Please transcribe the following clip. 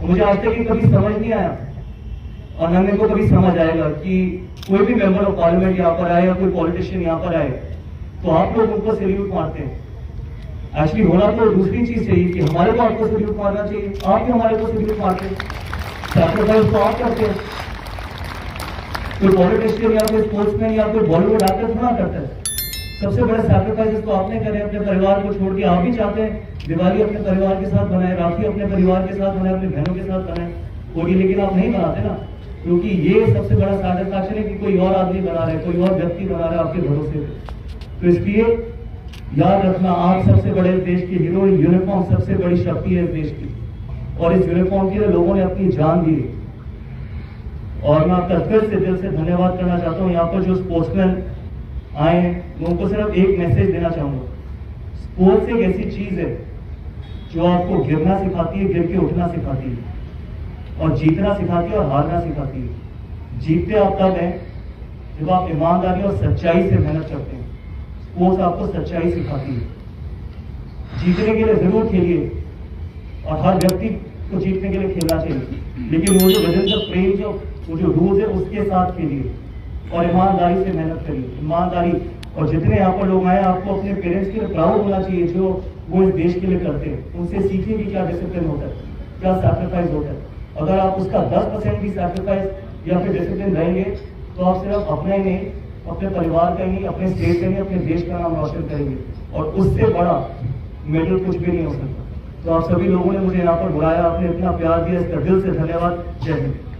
मुझे आज तक ये कभी समझ नहीं आया और न मेरे को कभी समझ आएगा कि कोई भी मेंबर ऑफ पार्लियामेंट यहाँ पर आए या कोई पॉलिटिशियन यहाँ पर आए तो आप लोग उनको सैल्यूट मारते हैं। एक्चुअली होना तो दूसरी चीज चाहिए कि हमारे को आपको सैल्यूट मारना चाहिए, आप भी हमारे को सैल्यूट मारते हैं, सैक्रिफाइस तो आप करते हैं। कोई पॉलिटिशियन या कोई स्पोर्ट्समैन या कोई बॉलीवुड एक्टर थोड़ा करता है। सबसे बड़े सैक्रिफाइसेस तो आपने करे, अपने परिवार को छोड़ के। आप भी चाहते हैं दिवाली अपने परिवार के साथ बनाए, राखी अपने परिवार के साथ बनाए, अपनी बहनों के साथ बनाए, होली, लेकिन आप नहीं बनाते ना, क्योंकि ये सबसे बड़ा सैटिस्फैक्शन है कि कोई और आदमी बना रहा है, कोई और व्यक्ति बना रहा है आपके भरोसे पे। तो इसलिए याद रखना, आप सबसे बड़े देश के हीरो, यूनिफॉर्म सबसे बड़ी शक्ति है इस देश की, और इस यूनिफॉर्म के लिए लोगों ने अपनी जान दी। और मैं आपका फिर से दिल से धन्यवाद करना चाहता हूँ। यहाँ पर जो स्पोर्ट्समैन आए, मैं उनको सिर्फ एक मैसेज देना चाहूंगा। स्पोर्ट्स एक ऐसी चीज है जो आपको गिरना सिखाती है, गिर के उठना सिखाती है, और जीतना सिखाती है और हारना सिखाती है। जीतते आप तब हैं जब आप ईमानदारी और सच्चाई से मेहनत करते हैं। स्पोर्ट्स आपको सच्चाई सिखाती है। जीतने के लिए जरूर खेलिए और हर व्यक्ति को जीतने के लिए खेलना चाहिए, लेकिन वो जो विदिन द फ्रेम, जो वो जो रूल्स है उसके साथ खेलिए और ईमानदारी से मेहनत करिए। ईमानदारी, और जितने यहाँ पर लोग आए, आपको अपने पेरेंट्स के लिए प्राउड होना चाहिए जो वो इस देश के लिए करते हैं। उनसे सीखिए कि क्या डिसिप्लिन होता है, क्या सैक्रिफाइस होता है। अगर आप उसका 10% भी सैक्रिफाइस या फिर डिसिप्लिन रहेंगे तो आप सिर्फ अपना ही नहीं, अपने परिवार का ही नहीं, अपने स्टेट का नहीं, अपने देश का नाम रोशन करेंगे, और उससे बड़ा मेडल कुछ भी नहीं हो सकता। तो आप सभी लोगों ने मुझे यहाँ पर बुलाया, आपने इतना प्यार दिया, इसका दिल से धन्यवाद। जय हिंद।